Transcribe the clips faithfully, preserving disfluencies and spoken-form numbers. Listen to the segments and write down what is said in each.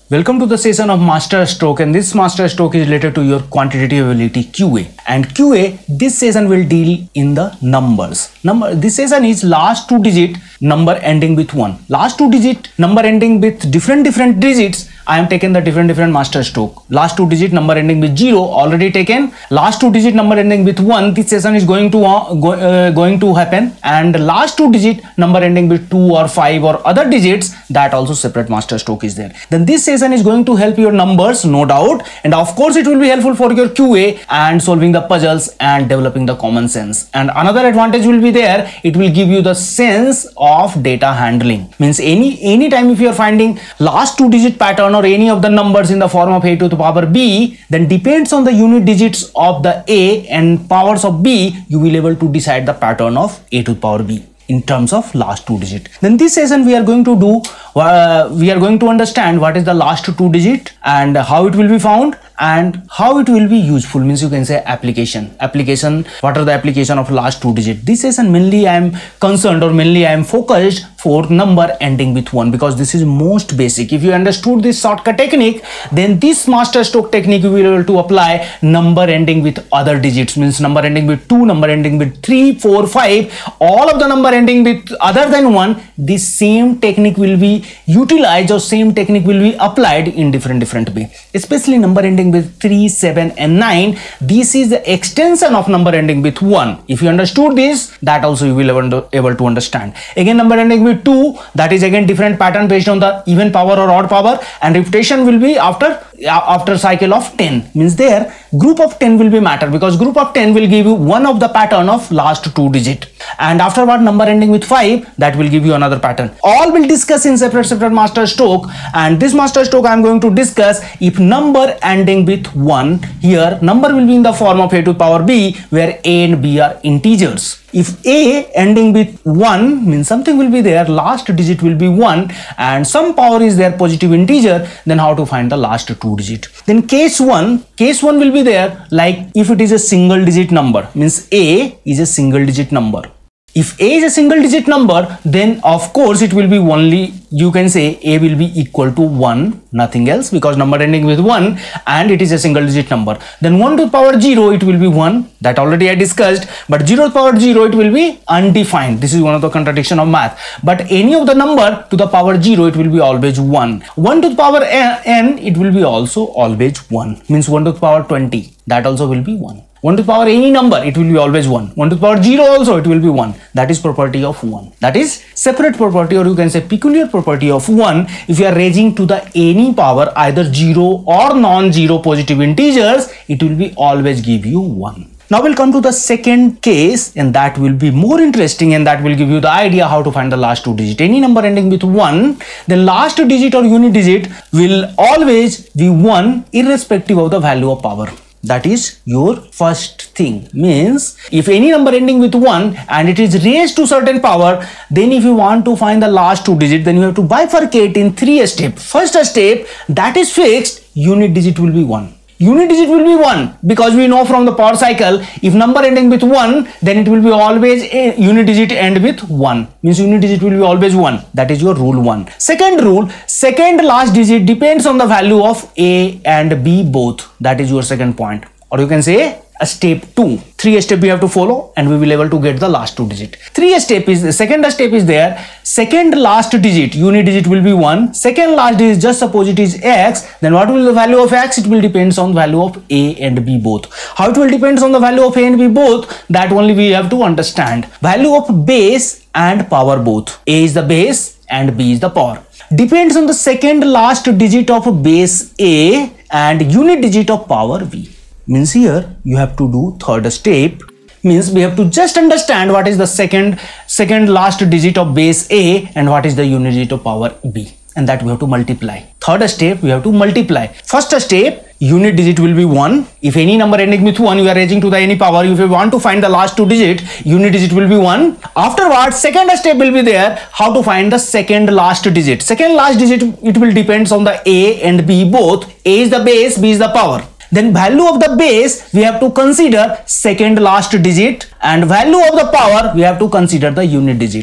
Welcome to the session of master stroke, and this master stroke is related to your quantitative ability Q A. And Q A, this session will deal in the numbers. Number this session is last two digit number ending with one. Last two digit number ending with different different digits. I am taken the different different master stroke. Last two digit number ending with zero already taken. Last two digit number ending with one. This session is going to uh, go, uh, going to happen. And last two digit number ending with two or five or other digits, that also separate master stroke is there. Then this session is going to help your numbers, no doubt. And of course, it will be helpful for your Q A and solving the puzzles and developing the common sense. And another advantage will be there. It will give you the sense of data handling. Means any any time if you are finding last two digit pattern or any of the numbers in the form of a to the power b, then depends on the unit digits of the a and powers of b, you will able to decide the pattern of a to the power b in terms of last two digit. Then this session we are going to do, uh, we are going to understand what is the last two digit and how it will be found and how it will be useful. Means you can say application. Application, what are the application of last two digit? This session mainly I am concerned or mainly I am focused for number ending with one, because this is most basic. If you understood this shortcut technique, then this master stroke technique you will be able to apply number ending with other digits. Means number ending with two, number ending with three, four, five, all of the number ending with other than one. This same technique will be utilized or same technique will be applied in different different way. Especially number ending with three, seven and nine. This is the extension of number ending with one. If you understood this, that also you will able to, able to understand. Again, number ending with two, that is again different pattern based on the even power or odd power, and repetition will be after after cycle of ten. Means there group of ten will be matter, because group of ten will give you one of the pattern of last two digit, and afterward number ending with five, that will give you another pattern. All will discuss in separate separate master stroke, and this master stroke I am going to discuss if number ending with one. Here number will be in the form of a to the power b, where a and b are integers. If a ending with one means something will be there, last digit will be one, and some power is there positive integer, then how to find the last two digit? Then case one, case one will be there, like if it is a single digit number, means a is a single digit number. If a is a single digit number, then of course it will be only, you can say a will be equal to one, nothing else, because number ending with one and it is a single digit number. Then one to the power zero, it will be one, that already I discussed, but zero to the power zero, it will be undefined. This is one of the contradiction of math. But any of the number to the power zero, it will be always one. one to the power n, it will be also always one. Means one to the power twenty, that also will be one. one to the power any number, it will be always one. one to the power zero also, it will be one. That is property of one. That is separate property, or you can say peculiar property of one. If you are raising to the any power, either zero or non-zero positive integers, it will be always give you one. Now we'll come to the second case, and that will be more interesting, and that will give you the idea how to find the last two digit. Any number ending with one, the last digit or unit digit will always be one irrespective of the value of power. That is your first thing. Means if any number ending with one and it is raised to certain power, then if you want to find the last two digit, then you have to bifurcate in three steps. First step, that is fixed, unit digit will be one. Unit digit will be one, because we know from the power cycle, if number ending with one, then it will be always a unit digit end with one. Means unit digit will be always one. That is your rule one. Second rule, second last digit depends on the value of a and b both. That is your second point. Or you can say a step two. Three step we have to follow, and we will able to get the last two digit. Three step is the second step is there. Second last digit, unit digit will be one. Second last digit, just suppose it is x, then what will the value of x? It will depends on value of a and b both. How it will depends on the value of a and b both? That only we have to understand. Value of base and power both. A is the base and b is the power. Depends on the second last digit of base a and unit digit of power b. Means here you have to do third step. Means we have to just understand what is the second second last digit of base a and what is the unit digit of power b, and that we have to multiply. Third step, we have to multiply. First step, unit digit will be one. If any number ending with one, you are raising to the any power. If you want to find the last two digit, unit digit will be one. Afterwards, second step will be there, how to find the second last digit. Second last digit, it will depends on the a and b both. A is the base, b is the power. Then value of the base, we have to consider second last digit, and value of the power, we have to consider the unit digit.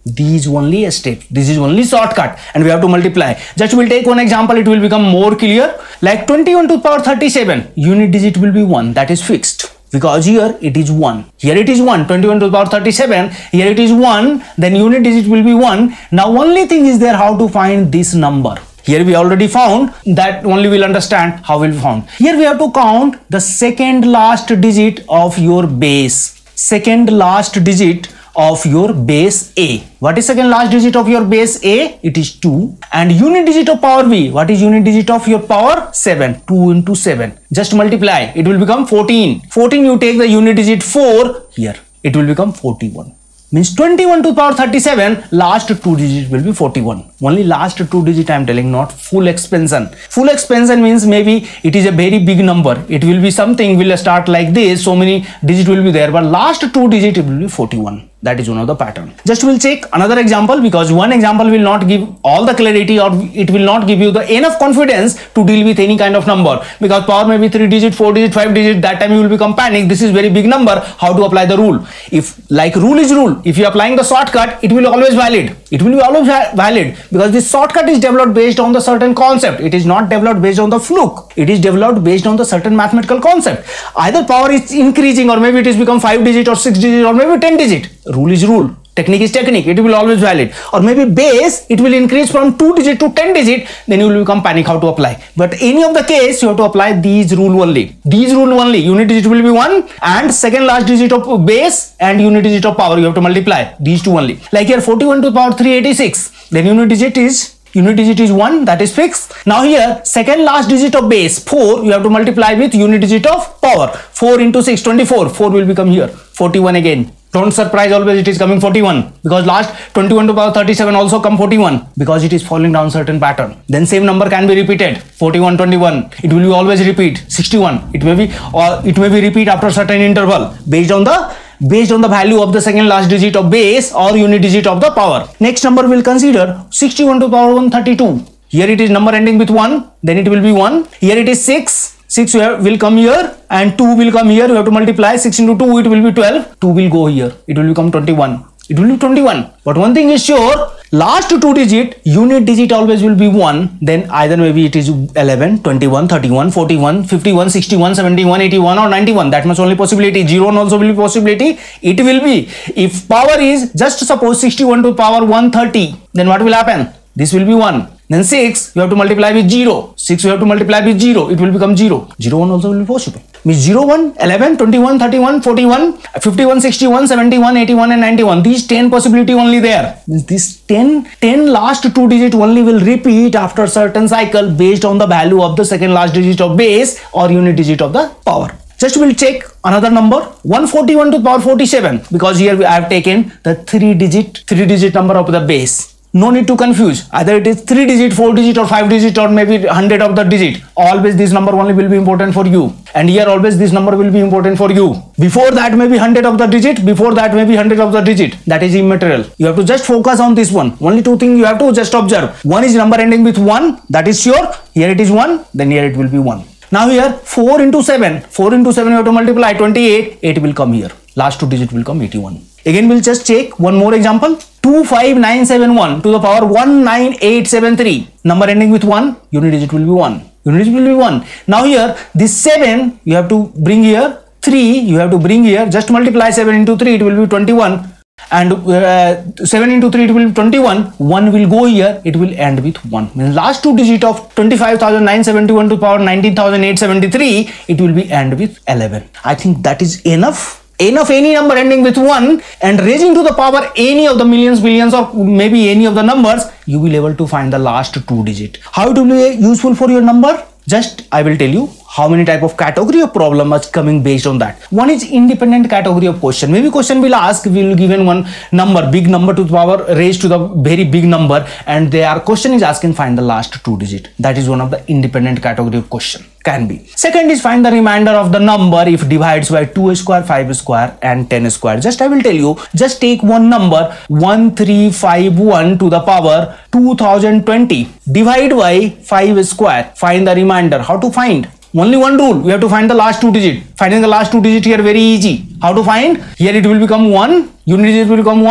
these only steps. This is only shortcut and we have to multiply. Just we'll take one example, it will become more clear. Like twenty-one to the power thirty-seven, unit digit will be one, that is fixed. Because here it is one, here it is one, twenty-one to the power thirty-seven, here it is one, then unit digit will be one. Now only thing is there how to find this number. Here we already found, that only we'll understand how we'll found. Here we have to count the second last digit of your base. Second last digit of your base A. What is second last digit of your base A? It is two. And unit digit of power B. What is unit digit of your power? seven. two into seven. Just multiply. It will become fourteen. fourteen you take the unit digit four here. It will become forty-one. Means twenty-one to the power thirty-seven, last two digits will be forty-one. Only last two digit I am telling, not full expansion. Full expansion means maybe it is a very big number. It will be something will start like this, so many digits will be there, but last two digit it will be forty-one. That is one of the pattern. Just we'll check another example, because one example will not give all the clarity, or it will not give you the enough confidence to deal with any kind of number, because power may be three digit, four digit, five digit. That time you will become panic. This is very big number. How to apply the rule? If like rule is rule, if you are applying the shortcut, it will always valid. It will be always valid, because this shortcut is developed based on the certain concept. It is not developed based on the fluke. It is developed based on the certain mathematical concept. Either power is increasing, or maybe it is become five digit or six digit or maybe ten digit. Rule is rule, technique is technique, it will always valid. Or maybe base, it will increase from two digit to ten digit, then you will become panic how to apply. But any of the case, you have to apply these rule only. These rule only, unit digit will be one, and second last digit of base and unit digit of power, you have to multiply these two only. Like here forty-one to the power three eighty-six, then unit digit is unit digit is one, that is fixed. Now here second last digit of base four, you have to multiply with unit digit of power. four into six, twenty-four, four will become here, forty-one again. Don't surprise, always it is coming forty-one, because last twenty-one to the power thirty-seven also come forty-one, because it is falling down certain pattern. Then same number can be repeated, forty-one, twenty-one, it will be always repeat, sixty-one, it may be, or it may be repeat after certain interval based on the based on the value of the second last digit of base or unit digit of the power. Next number we'll consider sixty-one to the power one thirty-two. Here it is number ending with one, then it will be one. Here it is six. six will come here and two will come here. You have to multiply six into two, it will be twelve. two will go here. It will become twenty-one. It will be twenty-one. But one thing is sure, last two digit, unit digit always will be one. Then either maybe it is eleven, twenty-one, thirty-one, forty-one, fifty-one, sixty-one, seventy-one, eighty-one or ninety-one. That much only possibility. zero also will be possibility. It will be. If power is just suppose sixty-one to the power one thirty, then what will happen? This will be one. Then six, you have to multiply with zero. six, you have to multiply with zero. It will become zero. zero, one also will be possible. Means zero, one, eleven, twenty-one, thirty-one, forty-one, fifty-one, sixty-one, seventy-one, eighty-one and ninety-one. These ten possibility only there. Means this ten, ten last two digit only will repeat after certain cycle based on the value of the second last digit of base or unit digit of the power. Just we'll check another number, one forty-one to the power forty-seven, because here I have taken the three digit, three digit number of the base. No need to confuse, either it is three digit, four digit or five digit or maybe one hundred of the digit. Always this number only will be important for you. And here always this number will be important for you. Before that maybe one hundred of the digit, before that maybe one hundred of the digit. That is immaterial. You have to just focus on this one. Only two things you have to just observe. One is number ending with one, that is sure. Here it is one, then here it will be one. Now here four into seven, four into seven you have to multiply twenty-eight, eight will come here. Last two digit will come eighty-one. Again we'll just check one more example. two five nine seven one to the power one nine eight seven three. Number ending with one, unit digit will be one. Unit digit will be one. Now here this seven you have to bring here, three you have to bring here. Just multiply seven into three, it will be twenty-one. And uh, seven into three, it will be twenty-one. one will go here, it will end with one. Means last two digit of twenty-five thousand nine hundred seventy-one to the power nineteen thousand eight hundred seventy-three, it will be end with eleven. I think that is enough. Enough any number ending with one and raising to the power any of the millions, billions or maybe any of the numbers, you will be able to find the last two digit. How it will be useful for your number? Just I will tell you how many type of category of problem is coming based on that. One is independent category of question. Maybe question will ask, we will given one number, big number to the power raised to the very big number, and their question is asking find the last two digit. That is one of the independent category of question. Can be. Second is find the remainder of the number if divides by two square, five square and ten square. Just I will tell you, just take one number one three five one to the power two thousand twenty. Divide by five square. Find the remainder. How to find? Only one rule. We have to find the last two digit. Finding the last two digit here very easy. How to find? Here it will become one. Unit digit will become one.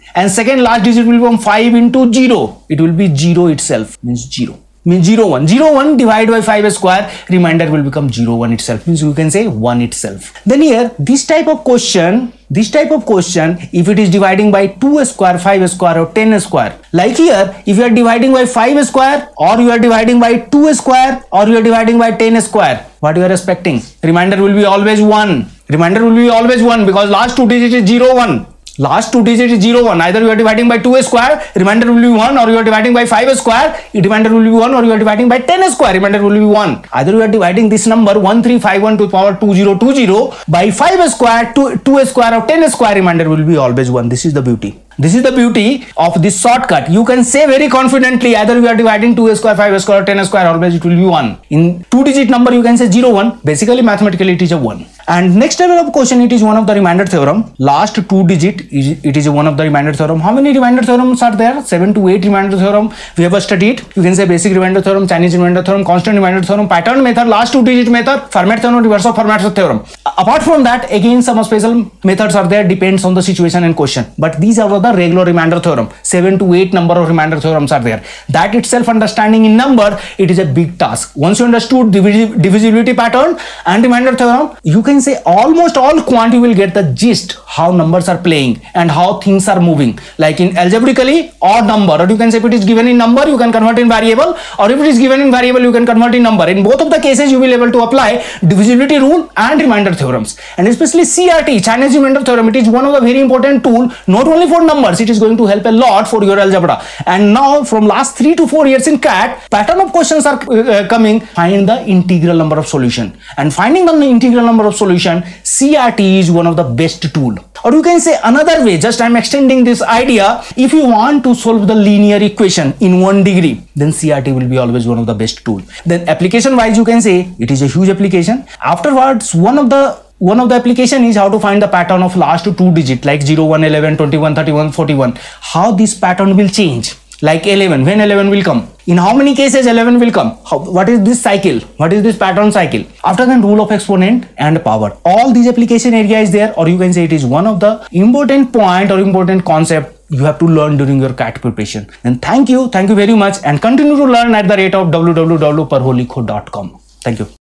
and second last digit will become five into zero. It will be zero itself, means zero. Means zero one. zero one divided by five square, remainder will become zero one itself, means you can say one itself. Then here, this type of question, this type of question, if it is dividing by two square, five square or ten square, like here, if you are dividing by five square or you are dividing by two square or you are dividing by ten square, what you are expecting? Remainder will be always one. Remainder will be always one because last two digits is zero one. Last two digits is zero one. Either you are dividing by two square, remainder will be one, or you are dividing by five square, remainder will be one, or you are dividing by ten square, remainder will be one. Either you are dividing this number one three five one to the power two zero two zero by five square, two, two square or ten square, remainder will be always one. This is the beauty. This is the beauty of this shortcut. You can say very confidently either you are dividing two square, five square or ten square, always it will be one. In two digit number you can say zero one. Basically mathematically it is a one. And next level of question, it is one of the remainder theorem. Last two digit is it is one of the remainder theorem. How many remainder theorems are there? Seven to eight remainder theorem we have studied. You can say basic remainder theorem, Chinese remainder theorem, constant remainder theorem, pattern method, last two digit method, Fermat theorem, reverse of Fermat theorem. Apart from that, again some special methods are there, depends on the situation and question. But these are the regular remainder theorem. Seven to eight number of remainder theorems are there. That itself, understanding in number, it is a big task. Once you understood divisibility pattern and remainder theorem, you can say almost all quant you will get the gist how numbers are playing and how things are moving. Like in algebraically odd number, or you can say if it is given in number you can convert in variable, or if it is given in variable you can convert in number. In both of the cases you will be able to apply divisibility rule and remainder theorems. And especially C R T, Chinese remainder theorem, it is one of the very important tool not only for numbers, it is going to help a lot for your algebra. And now from last three to four years in C A T, pattern of questions are uh, coming. Find the integral number of solution, and finding the integral number of solution, C R T is one of the best tool. Or you can say another way, just I am extending this idea. If you want to solve the linear equation in one degree, then C R T will be always one of the best tool. Then application wise, you can say it is a huge application. Afterwards, one of the One of the application is how to find the pattern of last two digit like zero, one, eleven, twenty-one, thirty-one, forty-one. How this pattern will change. Like eleven, when eleven will come. In how many cases eleven will come? How, what is this cycle? What is this pattern cycle? After that, rule of exponent and power. All these application area is there, or you can say it is one of the important point or important concept you have to learn during your C A T preparation. And thank you. Thank you very much, and continue to learn at the rate of w w w dot parholikho dot com. Thank you.